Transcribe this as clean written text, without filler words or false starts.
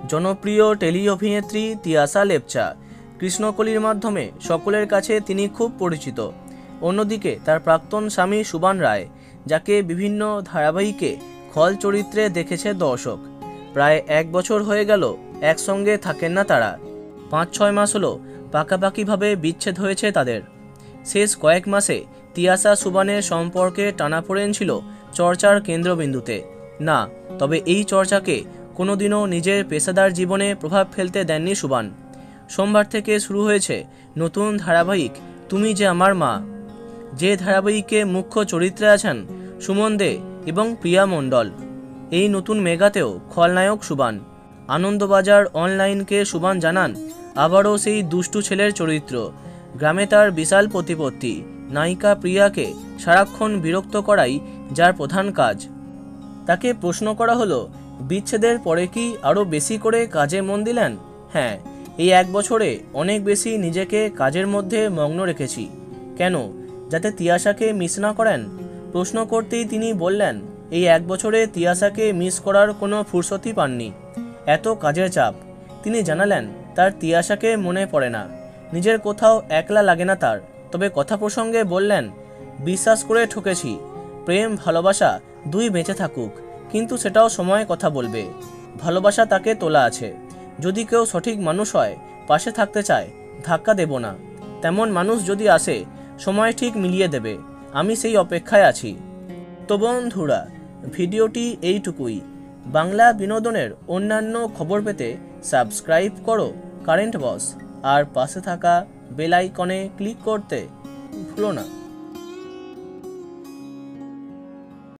জনপ্রিয় টেলি অভিনেত্রী তিয়াশা লেপচা। কৃষ্ণকলির মাধ্যমে সকলের কাছে তিনি খুব পরিচিত। অন্যদিকে তার প্রাক্তন স্বামী সুবান রায়, যাকে বিভিন্ন ধারাবাহিকে খল চরিত্রে দেখেছে দর্শক। প্রায় 1 বছর হয়ে গেল একসঙ্গে থাকেন না তারা। 5-6 মাস হলো পাকাপাকিভাবে বিচ্ছেদ হয়েছে তাদের। শেষ কয়েক মাসে তিয়াশা সুবানের সম্পর্কে টানাপোড়েন ছিল চর্চার কেন্দ্রবিন্দুতে। না, তবে এই চর্চাকে কোনোদিনও নিজের পেশাদার জীবনে প্রভাব ফেলতে দেননি সুবান। সোমবার থেকে শুরু হয়েছে নতুন ধারাবাহিক তুমি যে আমার মা, যে ধারাবাহিকে মুখ্য চরিত্রে আছেন সুমন দে এবং প্রিয়া মণ্ডল। এই নতুন মেগাতেও খলনায়ক সুবান। আনন্দবাজার অনলাইনকে সুবান জানান, আবারও সেই দুষ্টু ছেলের চরিত্র। গ্রামে তার বিশাল প্রতিপত্তি, নায়িকা প্রিয়াকে সারাক্ষণ বিরক্ত করাই যার প্রধান কাজ। তাকে প্রশ্ন করা হলো, বিচ্ছেদের পরে কি আরও বেশি করে কাজে মন দিলেন? হ্যাঁ, এই 1 বছরে অনেক বেশি নিজেকে কাজের মধ্যে মগ্ন রেখেছি। কেন? যাতে তিয়াশাকে মিস না করেন। প্রশ্ন করতেই তিনি বললেন, এই 1 বছরে তিয়াশাকে মিস করার কোনো ফুরসতই পাননি, এত কাজের চাপ। তিনি জানালেন, তার তিয়াশাকে মনে পড়ে না, নিজের কোথাও একলা লাগে না তার। তবে কথা প্রসঙ্গে বললেন, বিশ্বাস করে ঠকেছি, প্রেম ভালোবাসা দুই বেঁচে থাকুক, কিন্তু সেটাও সময় কথা বলবে। ভালোবাসা তাকে তোলা আছে। যদি কেউ সঠিক মানুষ হয়, পাশে থাকতে চায়, ধাক্কা দেব না। তেমন মানুষ যদি আসে, সময় ঠিক মিলিয়ে দেবে। আমি সেই অপেক্ষায় আছি। তো বন্ধুরা, ভিডিওটি এইটুকুই। বাংলা বিনোদনের অন্যান্য খবর পেতে সাবস্ক্রাইব করো কারেন্ট বস, আর পাশে থাকা বেল আইকনে ক্লিক করতে ভুলো না।